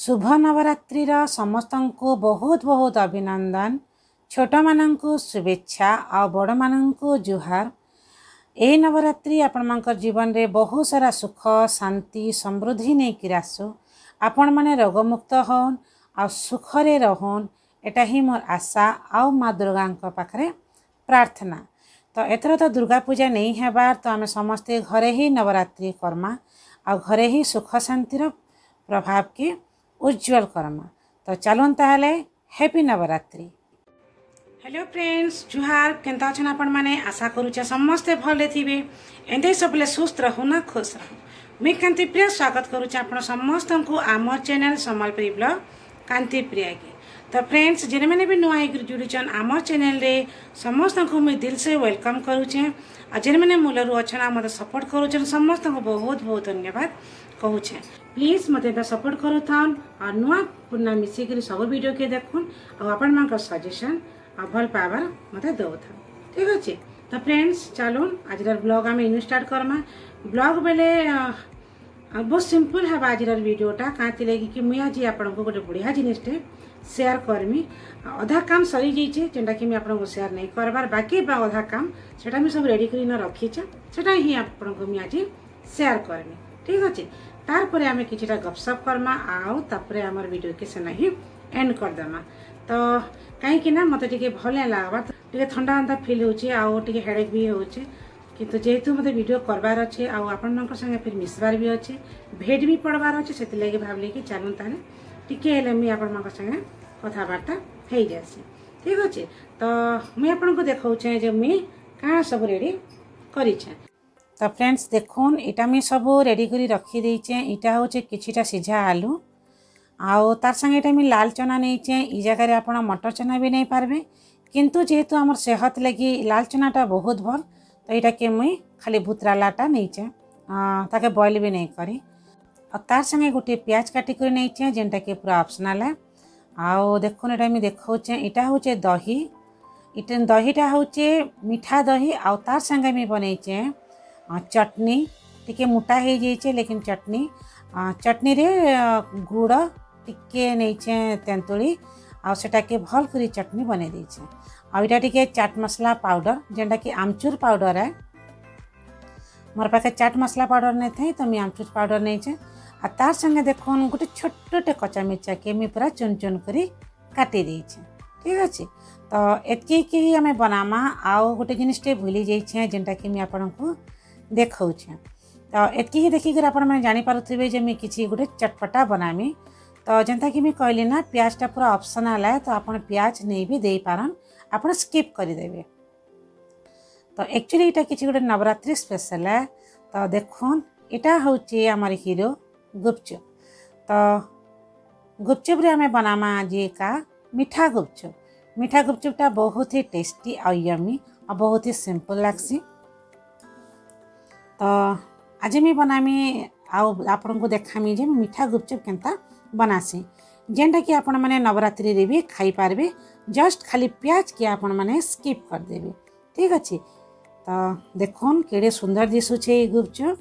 शुभ नवरात्रि समस्त को बहुत बहुत अभिनंदन। छोट मानू शुभेच्छा आ बड़ मानू जुहार। ए नवरात्रि आपण जीवन रे बहुत सारा सुख शांति समृद्धि नहीं कि आसु। आपण माने रोगमुक्त होन आ सुखरे रहन, एटा ही मोर आशा आ माँ दुर्गा पाखरे प्रार्थना। तो एथर तो दुर्गा पूजा नहीं हेबार, तो आमे समस्ते घरे ही नवरात्रि करमा आ घरे ही सुख शांतिर प्रभाव के उज्जवल करमा। तो चलून ताहले हैप्पी नवरात्रि। हेलो फ्रेंड्स, जुहार। केंता छन आपण माने? आशा करूचे समस्ते भले थिबे, एंदे सबले सुस्त रहू ना खुश रहू। मैं कांतिप्रिया स्वागत करूचे आपण समस्त को आमर चैनल संबलपुरी ब्लॉग कांतिप्रिया के। तो फ्रेंड्स, जिने मैंने भी नुआ जुड़ीचन आमर चैनल रे समस्त को मैं दिल से वेलकम करूचे। आ जिने मैंने मूलरू अच्छा मत सपोर्ट करूचन समस्त को बहुत बहुत धन्यवाद कहूचे। प्लीज मत सपोर्ट करू थान और नुआ पुना मिसिक सब वीडियो के देखुन और आपण मान सजेशन और भल पावर मत दो था। ठीक अच्छे। तो फ्रेंड्स, चलून आज ब्लॉग आम इन स्टार्ट करमा। ब्लॉग बेले बहुत सिंपल है आज वीडियोटा कहाँ लगी कि मुझे आज आपन को गोटे बढ़िया जिनटे शेयर करमी। अधा काम सरी जाइए जेनटा कि मुझे आपको शेयर नहीं करबार, बाकी अधा काम सेटा मुझे सब रेडी कर रखीचे, सेटा ही आपन को मुझे आज शेयर करमी। ठीक अच्छे। तार आम कि गपसप करमा आउ तापर आम वीडियो के सेना ही एंड करदेमा। तो कहीं मत टे भल नहीं लगवा, टे ठंडा ठंडा फिल होटे हेडेक भी होचे, किंतु जेहेतु मत वीडियो करबार अच्छे आपण संगे फिर मिसबार भी अच्छे, भेट भी पड़बार अच्छे, से लगे भाविली कि चलूँ ताले टिके मुझे आपण संगे कथबार्ता हो जासी। ठीक अच्छे। तो मुझे आपन को देखाऊे जो मुझे कहाँ सब रेडी करें। तो फ्रेंड्स देखुन, इटा मुझे सब रेडी कर रखीदे। इटा हूँ किछिटा सिझा आलू आउ तार संगे इटा मुझे लाल चना नहीं। ई जगह आप मटर चना भी नहीं पारबे, किंतु जेहेतु आम सेहत लगी लाल चनाटा बहुत भल, तो यहाँ के मुई खाली भूतरालाटा नहीं ताके बॉयल भी नहीं करी। और तार संगे गोटे प्याज काटिक नहीं जेनटा कि पूरा ऑप्शनल है। आउ देखुन इटा मुझे देखौचे, इटा हूँ दही। इटा दहीटा हूँ मीठा दही आउ तार संगे मुझे बनईचे चटनी। टिके मोटा हो जाइए लेकिन चटनी रे गुड़ टिके नहीं तेंतुली आउ सेटा के भल करी चटनी बने देछे। आ इटा टिके चाट मसला पाउडर जेनटा कि आमचूर पाउडर है। मोर पाखे चाट मसला पाउडर नहीं थे, तो मैं आमचूर पाउडर नहीं। आ तार संगे देखुन गोटे छोटे कच्चा मिर्चा के मैं पूरा चुन चुन करी काटी देछे। ठीक अच्छे। तो एतकी ही आम बनामा। आउ गोटे जिनटे भूली जाइए जेनटा कि मैं आपन को देखौचे। तो एतकी ही देखिक आप जानीपारे जे मैं किसी गोटे चटपटा बनामी। तो जेनता कि मैं कहली ना प्याजटा पूरा ऑप्शनल है, तो आप प्याज नहीं भी दे पारन, आप स्किप करदेवे। तो एक्चुअली यहाँ किसी गोटे नवरात्रि स्पेशल है। तो देखुन इटा हूँ आमर हीरो गुपचुप। तो गुपचुप रे आम बनामा जी का मीठा गुपचुप। मीठा गुपचुपटा बहुत ही टेस्टी और यमी और बहुत ही सिंपल लगसी। तो आज मैं बनामी आपण को देखामी जे मीठा गुपचुप केनता बनासी, जेनटा कि आपण माने नवरात्रि रे भी खाई पारबे। जस्ट खाली प्याज के आपण माने स्किप कर देबे। ठीक अच्छे। तो देखुन केड़े सुंदर दिशुचे गुपचुप।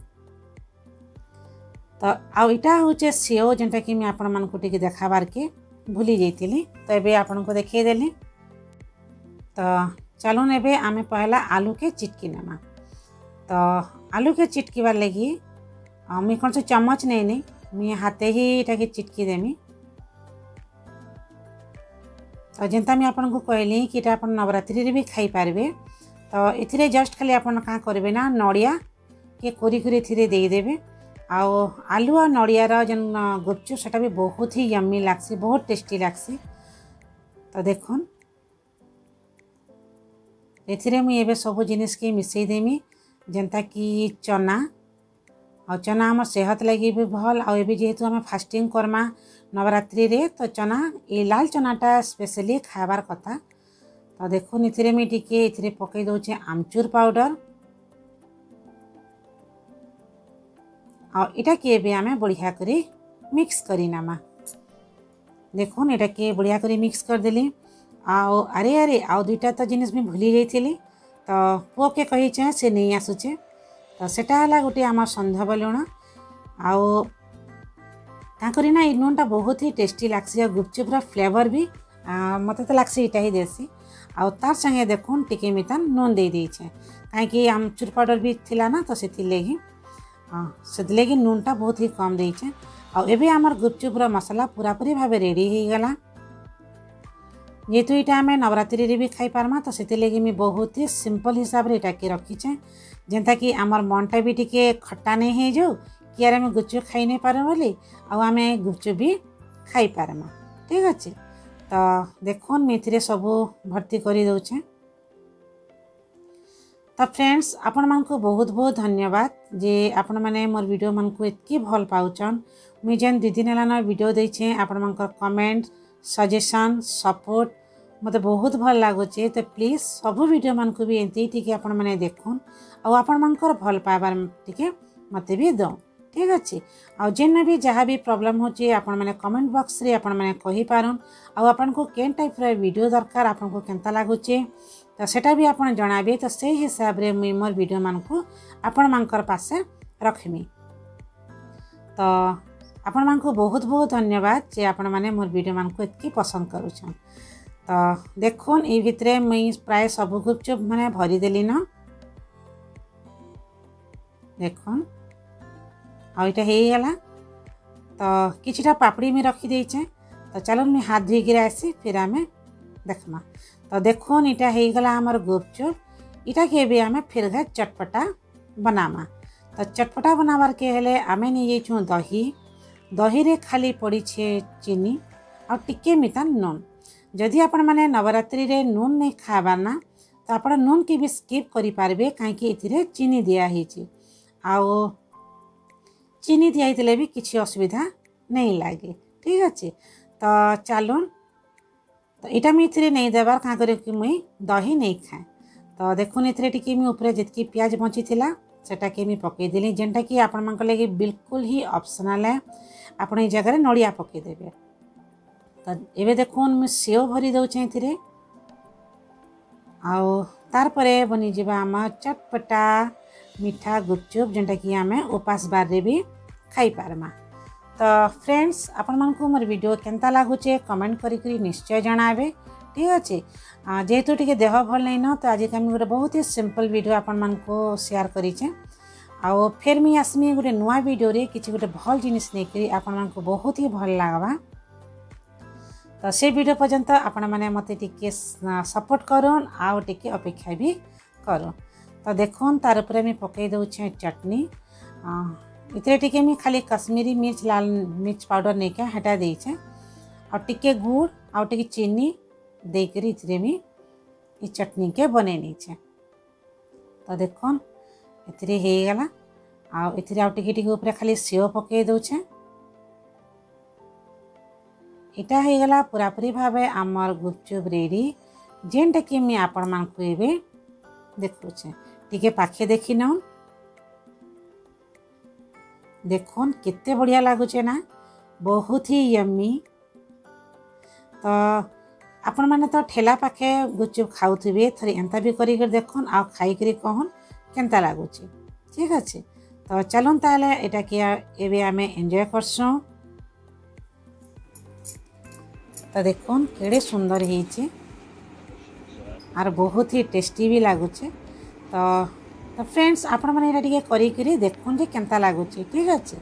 तो आउ इटा होचे सेव जेनटा कि मैं आपण मान को टिके देखाबार के भूली जाइतिली, तो एबे आपण को देखै देली। तो चलून एबे आमे पहला आलू के चिटकी नेमा। तो आलू के चिटकीबार लगी मुझे कौन सा चम्मच नहीं मुझे हाथे ही इटा के चिटकी देमी। तो जेनता मैं आपन को कहली कि आप नवरात्रि रे भी खाई पारबे। तो इथिरे जस्ट खाली आपन का करबे ना नड़िया के कोरी कोरी इथिरे दे देबे। आउ आलू और नड़ियार जेन गुपचुप सेटा भी बहुत ही यम्मी लागसी, बहुत टेस्टी लागसी। तो देखुन एथिरे मुझे एबे सब जिनिस के मिसई देमी, जेनता कि चना। और चना आम सेहत लगी भी भल। और ये जेहेतु आम फास्टिंग करमा नवरात्रि रे, तो चना ये लाल चनाटा स्पेशली खाबार कथा। तो देखुन इथिरे मैं टिके इथिरे पकई दउचे आमचूर पाउडर। और इटा के भी आम बढ़िया करी मिक्स करी नामा। देखुन इटा के बढ़िया करी मिक्स कर देली। आओ अरे अरे आउ दुईटा तो जिनिस में भूली जाइली। तो पुओ के कही से नहीं आसुचे। तो सेटा हला गोटे आम संधव लुण। आउ काकरी ना नूनटा बहुत ही टेस्टी लागसी और गुपचुप्र फ्लेवर भी मत तो लागसी इटा ही देसी आउ तार संगे देखुन टिके मितान नून दे दीछे कहीं आमचूर पाउडर भी थिला ना तो से नूनटा बहुत ही कम देछे आउ एबे आमर गुपचुप्र मसला पूरापूरी भाव रेडी हो गला जेहेतु यहाँ आम नवरात्रि रे भी खाई पार्मा तो से मुझे बहुत ही सिंपल हिसाब से इटा रखीचे जेनता कि आमर मनटा भी टिके खट्टा नहीं हो जाऊ कि यार आम गुपचुप खाई नहीं पार बोली आम गुपचुप भी खाई पार्मा ठीक अच्छे। तो देखुन मुझे सब भर्ती कर दौचे। तो फ्रेंड्स आपण मानक बहुत बहुत धन्यवाद जे आपण मैंने मोर वीडियो मन को इतकी भल पाउचन मुझे जेन 2 दिन है वीडियो देछे आपण मानक कमेंट सजेशन सपोर्ट मत बहुत भल लगुचे। तो प्लीज सब वीडियो मन को भी एंती टिके आपण मैंने देखुन आपण मानकर भल पाइबार टिके मते भी दो ठीक अच्छे। आउ जेन भी जहाँ भी प्रॉब्लम होचे आपण मैंने कमेंट बॉक्स रे आपण मैंने कहि पारुन आपण को केन टाइप रे वीडियो दरकार आपण को केनता लागुचे तो सेटा भी आपण जणाबे तो से हिसाब रे मुई मोर वीडियो मान को आपण मानकर पासे रखमी। तो आपण मान को बहुत बहुत धन्यवाद जे आपण माने मोर वीडियो मान को इतकी पसंद करूछन। तो देखुन ए भितरे मुई प्राय सब गुपचुप माने भरी देली न देखुन आ इटा हे गला। तो किछटा पापड़ी में रखी देछे तो चलो मैं हाथ धोई गिरा आसी फिर आमे देखमा। तो देखुन इटा हे गला हमर गुपचुप इटा के भी आमे फिर घे चटपटा बनामा। तो चटपटा बनाबार के हेले आमे नि जेछु दही दही रे खाली पड़ी छे चीनी और टिके मिता नून जदि आपण माने नवरात्रि रे नून नहीं खाबार ना तो आपण नून के भी स्किप करि पारबे काहे इथिरे चीनी दिया हिची आउ चीनी दिया हितले भी किसी असुविधा नहीं लागे ठीक अच्छे। तो चलो तो इटा मुझे नहीं देवार क्या कर मुई दही नहीं खाए। तो देखुन इतने टिके मुझे ऊपर जितकी प्याज बची थिला सेटा के मी पकईदेली जेनटा कि आपण मान लगे बिल्कुल ही ऑप्शनल है आपण ये जगह नड़िया पकईदेवे। तो एबे देखुन मुझे सेव भरी दौचे ए आउ तार परे बनी जिबा आम चटपटा मीठा गुपचुप जेनटा कि आमे उपास बार रे भी खाई पारमा। तो फ्रेंड्स आपण मान को मोर वीडियो केनता लागुचे कमेंट करी निश्चय जणाबे ठीक अच्छे। जेहेतु टिके देह भल नहीं न तो आज का गोटे बहुत ही सिंपल वीडियो आपण मान को शेयर करीचे आउ फिर मी आसमी गोटे नुआ वीडियो रे किछि गोटे भल जिनिस नहीं करी आपण मान को बहुत ही भल लागबा। तो से वीडियो पर्यंत आपण माने मते टिके सपोर्ट करूँ आउ टिके अपेक्षा भी करूँ। तो देखुन तार ऊपर मैं पकई दौचे चटनी इतने टिके मैं खाली कश्मीरी मिर्च लाल मिर्च पाउडर नहीं क्या हटा देचे और टिके गुड़ आउ टिके चीनी देकर इतने में ये चटनी के बने नीचे। तो देखुन इतने हो गला आउ इतने आउ टिके टिके ऊपर खाली सेव पकई दौचे इटा हो गला पूरापूरी भाव आमर गुपचुप रेडी जेनटा कि मैं आपण मान को एबे देखुचे टिके पाखे देखी नौन देखुन कितने बढ़िया लगुचे ना बहुत ही यम्मी। तो आपण माने तो ठेला पाखे गुपचुप खाऊथिबे थरे एंता भी करी कर देखुन आ खाई करी कहन केनता लागुचे ठीक अच्छे। तो चलुन ताले एटा कि एबे आमे एंजॉय करसु। तो देखुन केड़े सुंदर हिचे आर बहुत ही टेस्टी भी लगुचे। तो फ्रेंड्स आपण माने एटा टिके करी करी देखुन जे केनता लागुचे ठीक अच्छे।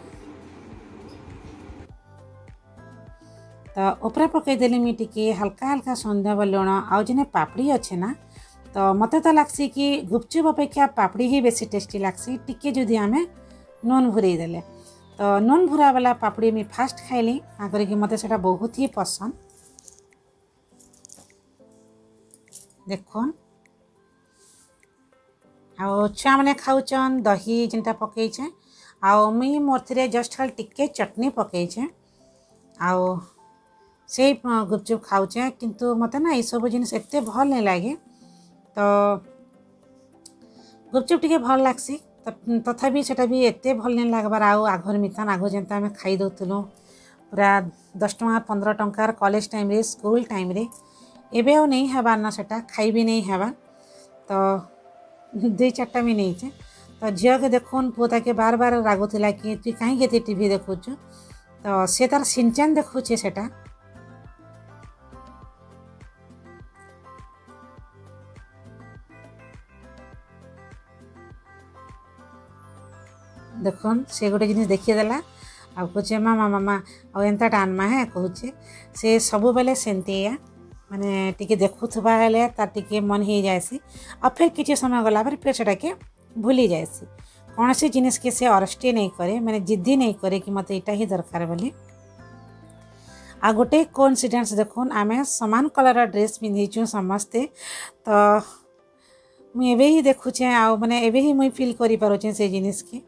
तो ऊपर पकई देली मी टिके हल्का हल्का सौंदर्य लुण आउ जेने पापड़ी अच्छे ना तो मते तो लागसी कि गुपचुप अपेक्षा पापड़ी ही बेसी टेस्टी लागसी टिके जदि आमे नून भुरई देले। तो नून भुरा वाला पापड़ी मी फास्ट खाइली आकर मते सेटा बहुत ही पसंद। देखुन आउ छुआ मैंने खाऊचन दही जेनटा पकईचे आउ मुई मोर थरे जस्ट खाली टिके चटनी पकईचे आउ से गुपचुप खाऊचे किंतु मते ना ये सब जिनिस एते भल नहीं लगे। तो गुपचुप टिके भल लागसी तथापि सेटा भी एते भल नहीं लगबार आउ आघर मिथान आघ जेनता आम खाई दौलु पूरा 10 टंका 15 टंकार कॉलेज टाइम रे स्कूल टाइम रे एबे आ नहीं हेबार ना सेटा खाई भी नहीं हेबा। तो 2-4टा भी नहीं छे। तो झील के देखुन पुता के बार बार रागुला कि तु कहीं टीवी देखुचु। तो से तार सिंचन देखुचे सेटा देखन से गोटे जिनिस देखी देला आ कहे मामा मामा आ एंता टानमा है कहूचे से सब बेले सेमती माने टिके देखुथबा हेले तार टिके मन हो जाएसी आ फिर किसी समय गला पर फिर सेटा के भूली जाएसी कौन सी जिनिस के से अरस्टे नहीं करे माने जिद्दी नहीं करे कि मते इटा ही दरकार बोली आ गोटे कोइंसिडेंस देखुन आमे समान कलर ड्रेस पिंधिचु समस्ते तो मुझे एबे ही देखुचे आ माने एबे ही मुई फील करि पारुचे से जिनिस के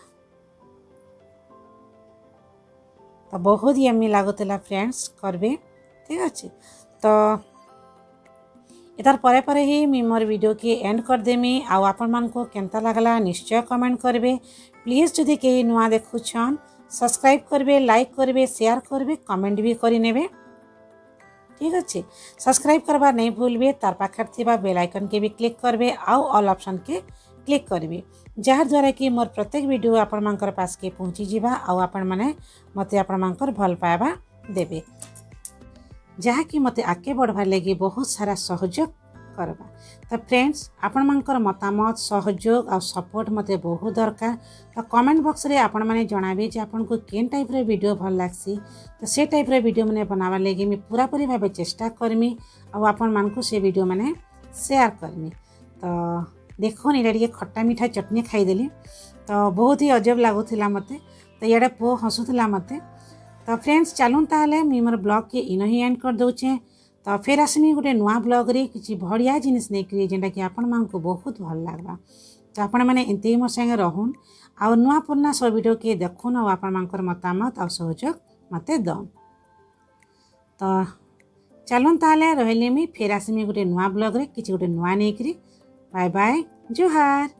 तो बहुत ही यम्मी लागुला फ्रेंड्स करबे ठीक अच्छे तो इतार परे परे ही मी मोर वीडियो के एंड कर देमी आउ आपण मान को केनता लागला निश्चय कमेंट करबे प्लीज जदि कहीं नुआ देखुछन सब्सक्राइब करबे लाइक करबे शेयर करबे कमेंट भी करि नेबे ठीक अच्छे सब्सक्राइब करबा नहीं भूलबे तार पाखर थिबा बेल आइकन के भी क्लिक करबे आउ ऑल ऑप्शन के क्लिक करेंगे जार द्वारा कि मोर प्रत्येक वीडियो आपण मानकर पास के पहुँची जावा आउ आपण माने मते आपण मानकर भल पाइबा देबे जहाँ कि मते आगे बढ़वार लगी बहुत सारा सहयोग करबा तो फ्रेंड्स आपण मानकर मतामत सहयोग और सपोर्ट मते बहुत दरकार तो कमेंट बॉक्स रे आपण माने जणाबे जे आपण को केन टाइप रे वीडियो भल लागसी तो से टाइप रे वीडियो माने बनावा लगी मैं पूरा पूरी भाव चेष्टा करमी और आपण मान को से वीडियो माने शेयर करमी तो देखो ये टे खट्टा मीठा चटनी खाईदेली तो बहुत ही अजब लगुला मत तो इे पु हसुला मत तो फ्रेंड्स चलूँ ताले मुझे मोर ब्लॉग के इन ही एंड कर दूचे तो फिर आसमी गोटे नुआ ब्लॉग रे किसी बढ़िया जिनिस नहीं करी जेनटा कि आपण मान को बहुत भल लगवा तो आपण मैंने एंते ही मोर संगे रहून आ नुआ पुराना सब वीडियो के देखुन और आपण मानकर मतामत और सहयोग मते दन तो चलूँ ताले रहली मुई फिर आसमी गोटे नुआ ब्लॉग रे किसी गोटे नुआ नहीं करी बाय बाय जोहार।